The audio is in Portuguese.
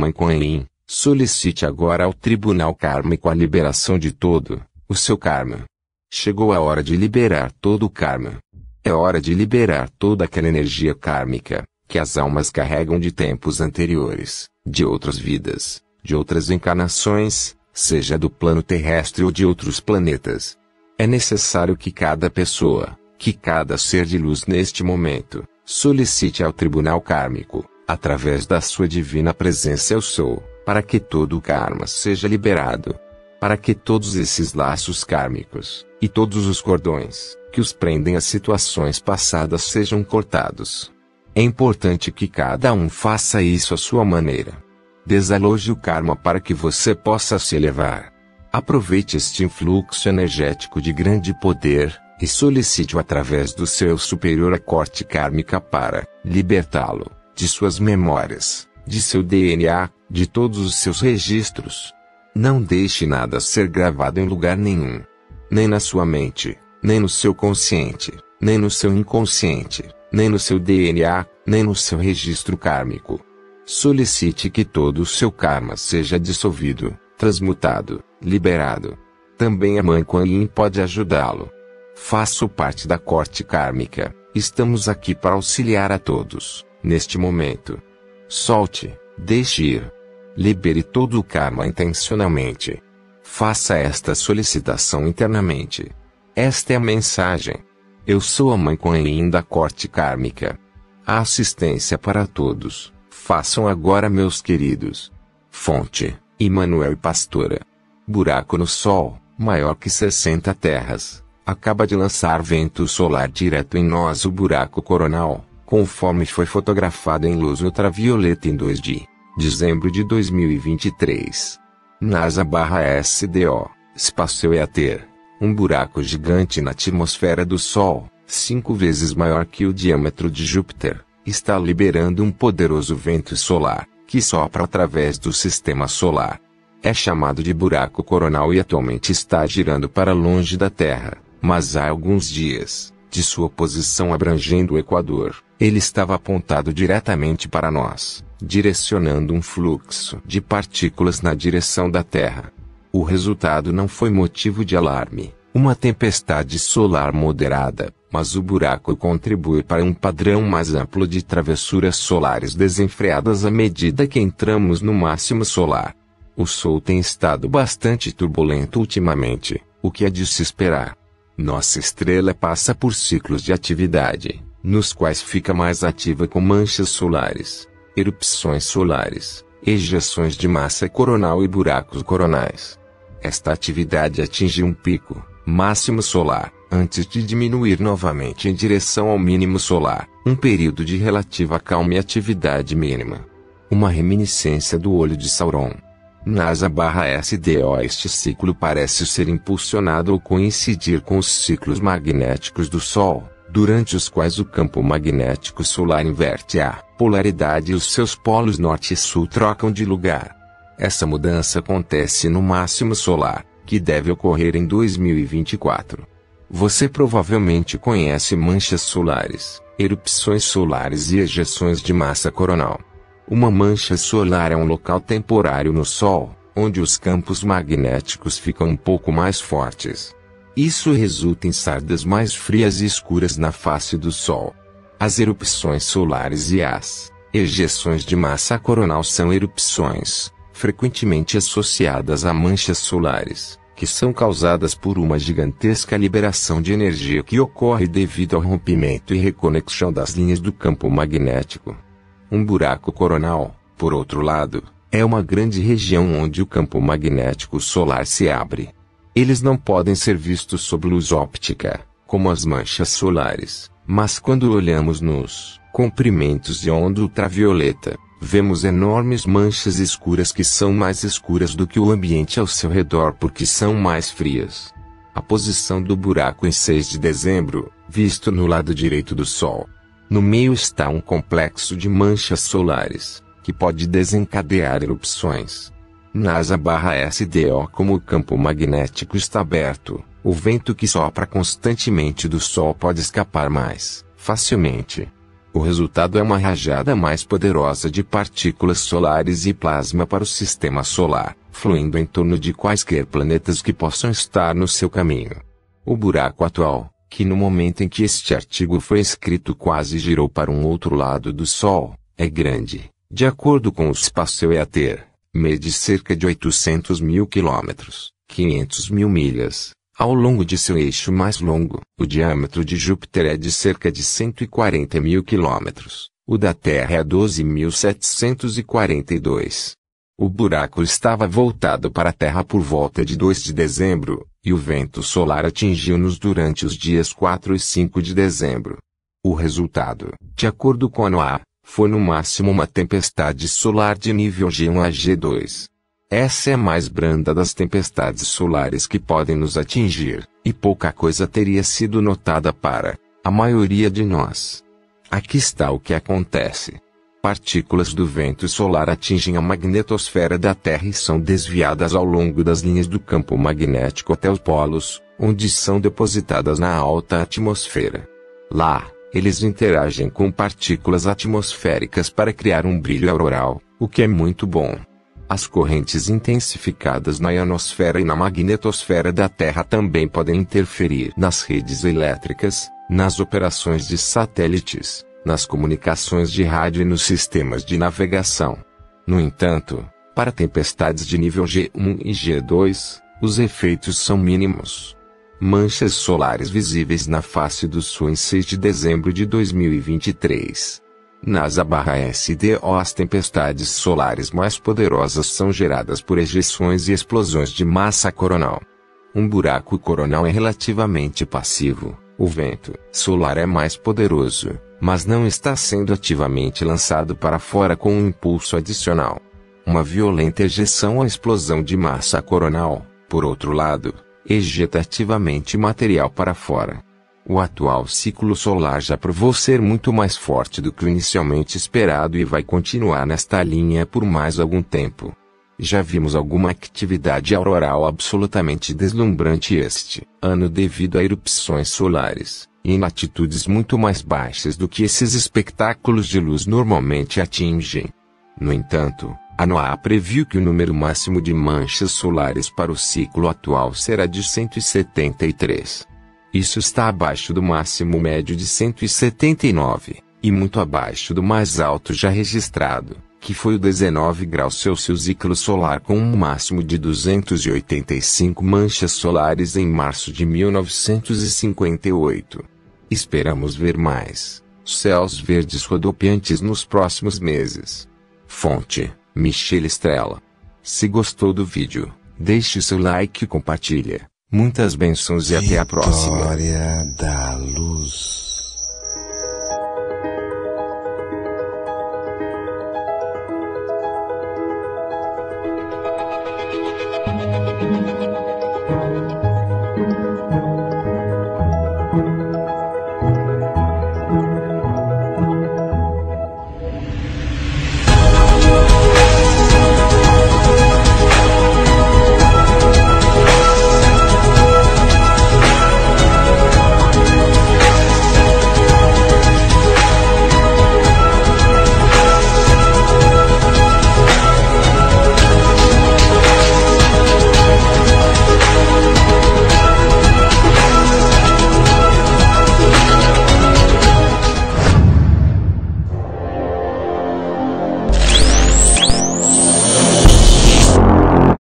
Mãe Kuan Yin, solicite agora ao tribunal kármico a liberação de todo o seu karma. Chegou a hora de liberar todo o karma. É hora de liberar toda aquela energia kármica que as almas carregam de tempos anteriores, de outras vidas, de outras encarnações, seja do plano terrestre ou de outros planetas. É necessário que cada pessoa, que cada ser de luz neste momento, solicite ao tribunal kármico, através da sua divina presença eu sou, para que todo o karma seja liberado. Para que todos esses laços kármicos, e todos os cordões, que os prendem a situações passadas sejam cortados. É importante que cada um faça isso à sua maneira. Desaloje o karma para que você possa se elevar. Aproveite este influxo energético de grande poder, e solicite-o através do seu superior a corte kármica para libertá-lo de suas memórias, de seu DNA, de todos os seus registros. Não deixe nada ser gravado em lugar nenhum. Nem na sua mente, nem no seu consciente, nem no seu inconsciente, nem no seu DNA, nem no seu registro kármico. Solicite que todo o seu karma seja dissolvido, transmutado, liberado. Também a Mãe Kuan Yin pode ajudá-lo. Faço parte da corte kármica. Estamos aqui para auxiliar a todos, neste momento. Solte, deixe ir. Libere todo o karma intencionalmente. Faça esta solicitação internamente. Esta é a mensagem. Eu sou a Mãe Kuan Yin da corte kármica. A assistência para todos. Façam agora, meus queridos. Fonte: Emmanuel e Pastora. Buraco no Sol, maior que 60 terras, acaba de lançar vento solar direto em nós, o buraco coronal, conforme foi fotografado em luz ultravioleta em 2 de dezembro de 2023. NASA/SDO, espaço EATER, um buraco gigante na atmosfera do Sol, 5 vezes maior que o diâmetro de Júpiter, está liberando um poderoso vento solar, que sopra através do sistema solar. É chamado de buraco coronal e atualmente está girando para longe da Terra, mas há alguns dias, de sua posição abrangendo o Equador, ele estava apontado diretamente para nós, direcionando um fluxo de partículas na direção da Terra. O resultado não foi motivo de alarme, uma tempestade solar moderada, mas o buraco contribui para um padrão mais amplo de travessuras solares desenfreadas à medida que entramos no máximo solar. O Sol tem estado bastante turbulento ultimamente, o que é de se esperar. Nossa estrela passa por ciclos de atividade, nos quais fica mais ativa com manchas solares, erupções solares, ejeções de massa coronal e buracos coronais. Esta atividade atinge um pico máximo solar, antes de diminuir novamente em direção ao mínimo solar, um período de relativa calma e atividade mínima. Uma reminiscência do olho de Sauron. NASA/SDO. Este ciclo parece ser impulsionado ou coincidir com os ciclos magnéticos do Sol, durante os quais o campo magnético solar inverte a polaridade e os seus polos norte e sul trocam de lugar. Essa mudança acontece no máximo solar, que deve ocorrer em 2024. Você provavelmente conhece manchas solares, erupções solares e ejeções de massa coronal. Uma mancha solar é um local temporário no Sol, onde os campos magnéticos ficam um pouco mais fortes. Isso resulta em sardas mais frias e escuras na face do Sol. As erupções solares e as ejeções de massa coronal são erupções, frequentemente associadas a manchas solares, que são causadas por uma gigantesca liberação de energia que ocorre devido ao rompimento e reconexão das linhas do campo magnético. Um buraco coronal, por outro lado, é uma grande região onde o campo magnético solar se abre. Eles não podem ser vistos sob luz óptica, como as manchas solares, mas quando olhamos nos comprimentos de onda ultravioleta, vemos enormes manchas escuras que são mais escuras do que o ambiente ao seu redor porque são mais frias. A posição do buraco em 6 de dezembro, visto no lado direito do Sol. No meio está um complexo de manchas solares, que pode desencadear erupções. NASA/SDO. Como o campo magnético está aberto, o vento que sopra constantemente do Sol pode escapar mais facilmente. O resultado é uma rajada mais poderosa de partículas solares e plasma para o sistema solar, fluindo em torno de quaisquer planetas que possam estar no seu caminho. O buraco atual, que no momento em que este artigo foi escrito quase girou para um outro lado do Sol, é grande, de acordo com o Spaciometer, mede cerca de 800 mil quilômetros, 500 mil milhas, ao longo de seu eixo mais longo. O diâmetro de Júpiter é de cerca de 140 mil quilômetros, o da Terra é 12.742. O buraco estava voltado para a Terra por volta de 2 de dezembro, e o vento solar atingiu-nos durante os dias 4 e 5 de dezembro. O resultado, de acordo com a NOAA, foi no máximo uma tempestade solar de nível G1 a G2. Essa é a mais branda das tempestades solares que podem nos atingir, e pouca coisa teria sido notada para a maioria de nós. Aqui está o que acontece. Partículas do vento solar atingem a magnetosfera da Terra e são desviadas ao longo das linhas do campo magnético até os polos, onde são depositadas na alta atmosfera. Lá, eles interagem com partículas atmosféricas para criar um brilho auroral, o que é muito bom. As correntes intensificadas na ionosfera e na magnetosfera da Terra também podem interferir nas redes elétricas, nas operações de satélites, nas comunicações de rádio e nos sistemas de navegação. No entanto, para tempestades de nível G1 e G2, os efeitos são mínimos. Manchas solares visíveis na face do Sul em 6 de dezembro de 2023. NASA/SDO. As tempestades solares mais poderosas são geradas por ejeções e explosões de massa coronal. Um buraco coronal é relativamente passivo. O vento solar é mais poderoso, mas não está sendo ativamente lançado para fora com um impulso adicional. Uma violenta ejeção ou explosão de massa coronal, por outro lado, ejeta ativamente material para fora. O atual ciclo solar já provou ser muito mais forte do que o inicialmente esperado e vai continuar nesta linha por mais algum tempo. Já vimos alguma atividade auroral absolutamente deslumbrante este ano devido a erupções solares, e em latitudes muito mais baixas do que esses espectáculos de luz normalmente atingem. No entanto, a NOAA previu que o número máximo de manchas solares para o ciclo atual será de 173. Isso está abaixo do máximo médio de 179, e muito abaixo do mais alto já registrado, que foi o 19 graus Celsius ciclo solar com um máximo de 285 manchas solares em março de 1958. Esperamos ver mais céus verdes rodopiantes nos próximos meses. Fonte: Michelle Estrela. Se gostou do vídeo, deixe seu like e compartilha. Muitas bênçãos e até a próxima. Vitória da Luz.